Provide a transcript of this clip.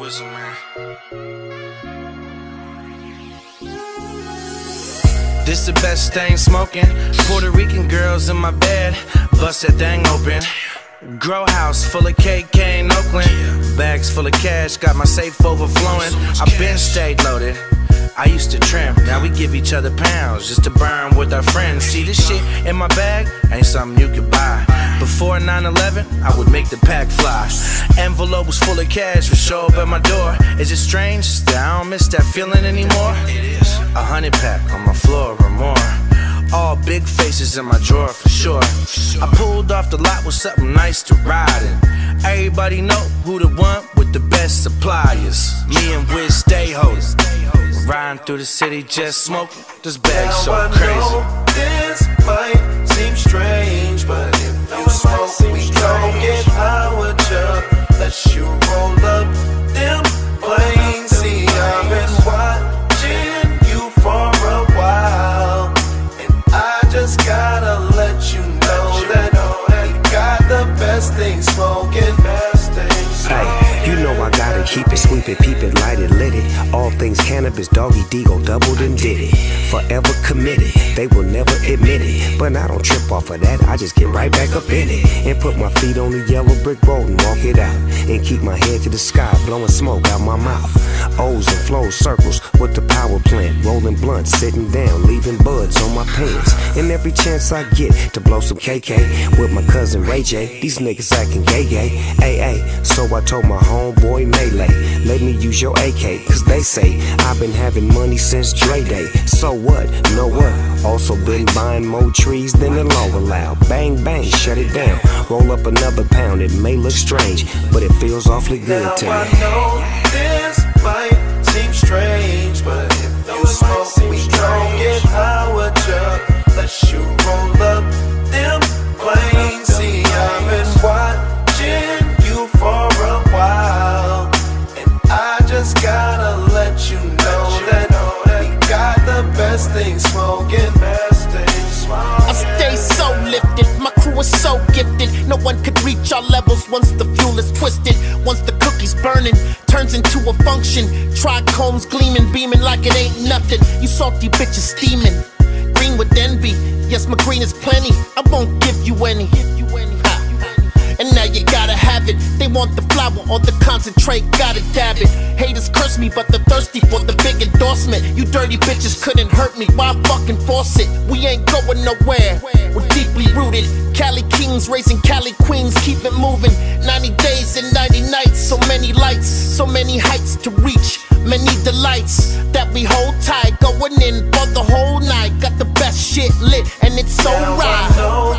Whistle, man. This the best thing smoking. Puerto Rican girls in my bed, bust that thing open. Grow house full of KK in Oakland. Bags full of cash, got my safe overflowing. I been stayed loaded. I used to trim, now we give each other pounds just to burn with our friends. See, this shit in my bag ain't something you could buy. Before 9/11, I would make the pack fly. Envelope was full of cash would show up at my door. Is it strange that I don't miss that feeling anymore? 100 pack on my floor or more. All big faces in my drawer for sure. I pulled off the lot with something nice to ride in. Everybody know who the one with the best suppliers. Me and Wiz stay holding. Riding through the city just smoking. This bag so crazy. I know this might seem strange, but if you smoke, we gon' get our job. Let you roll up them planes. See, I've been watching you for a while, and I just gotta let you know that we got the best thing smoking. Hey, you know I gotta keep it, sweep it, peep it, light it, lit it. All things cannabis, doggy Digo, doubled and did it. Forever committed, they will never admit it. But I don't trip off of that, I just get right back up in it. And put my feet on the yellow brick road and walk it out. And keep my head to the sky, blowing smoke out my mouth. O's and flows, circles with the power plant. Rolling blunts, sitting down, leaving buds on my pants. And every chance I get to blow some KK with my cousin Ray J. These niggas acting gay. So I told my homeboy Melee, let me use your AK, cause they say I've been having money since Dre Day. So what? Know what? Also been buying more trees than the law allowed. Bang bang, shut it down. Roll up another pound. It may look strange, but it feels awfully good to me. I know this might seem strange, but if you smoke, we gon' get our job. Let you roll up them planes. See, I've been watching you for a while, and I just gotta let you know that we got the best thing smoking. I stay so lifted, my crew is so gifted. No one could reach our levels once the fuel is twisted. Once the cookie's burning, turns into a function. Trichomes gleaming, beaming like it ain't nothing. You salty bitches steaming, green with envy. Yes, my green is plenty, I won't give you any. And now you gotta have it. They want the flower or the concentrate, gotta dab it. Haters curse me, but they're thirsty for the big endorsement. You dirty bitches couldn't hurt me, why fucking force it? We ain't going nowhere, we're deeply rooted. Cali kings raising Cali queens, keep it moving. 90 days and 90 nights, so many lights, so many heights to reach. Many delights that we hold tight, going in for the whole night. Got the best shit lit, and it's so right.